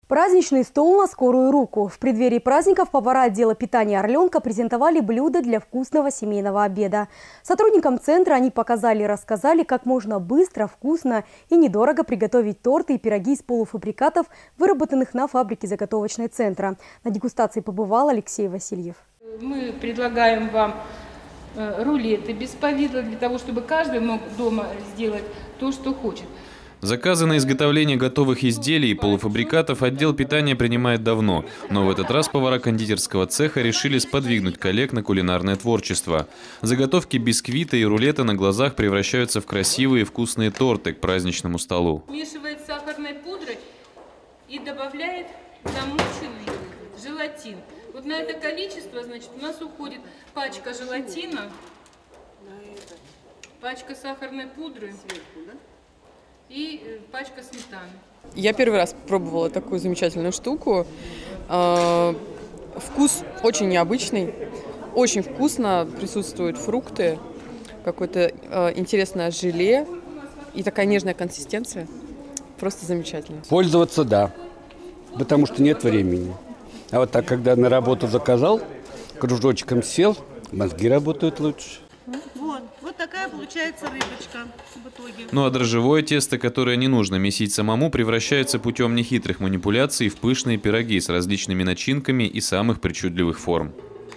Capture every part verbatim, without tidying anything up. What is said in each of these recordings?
Праздничный стол на скорую руку. В преддверии праздников повара отдела питания «Орленка» презентовали блюда для вкусного семейного обеда. Сотрудникам центра они показали и рассказали, как можно быстро, вкусно и недорого приготовить торты и пироги из полуфабрикатов, выработанных на фабрике заготовочной центра. На дегустации побывал Алексей Васильев. Мы предлагаем вам рулеты без повидла, для того, чтобы каждый мог дома сделать то, что хочет. Заказы на изготовление готовых изделий и полуфабрикатов отдел питания принимает давно, но в этот раз повара кондитерского цеха решили сподвигнуть коллег на кулинарное творчество. Заготовки бисквита и рулета на глазах превращаются в красивые вкусные торты к праздничному столу. Смешивает с сахарной пудрой и добавляет замоченный желатин. Вот на это количество, значит, у нас уходит пачка желатина, пачка сахарной пудры и пачка сметаны. Я первый раз пробовала такую замечательную штуку. Вкус очень необычный, очень вкусно, присутствуют фрукты, какое-то интересное желе и такая нежная консистенция. Просто замечательно. Пользоваться, да, потому что нет времени. А вот так, когда на работу заказал, кружочком сел, мозги работают лучше. Вот, вот такая получается рыбочка в итоге. Ну а дрожжевое тесто, которое не нужно месить самому, превращается путем нехитрых манипуляций в пышные пироги с различными начинками и самых причудливых форм.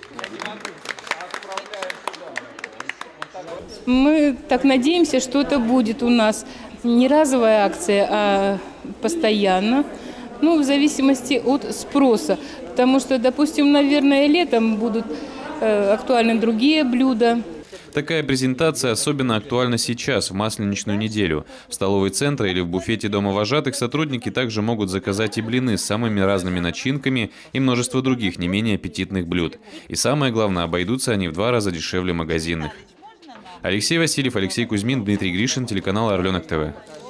Мы так надеемся, что это будет у нас не разовая акция, а постоянно. Ну, в зависимости от спроса. Потому что, допустим, наверное, летом будут э, актуальны другие блюда. Такая презентация особенно актуальна сейчас, в Масленичную неделю. В столовой центра или в буфете дома вожатых сотрудники также могут заказать и блины с самыми разными начинками и множество других не менее аппетитных блюд. И самое главное, обойдутся они в два раза дешевле магазинных. Алексей Васильев, Алексей Кузьмин, Дмитрий Гришин, телеканал «Орленок ТВ».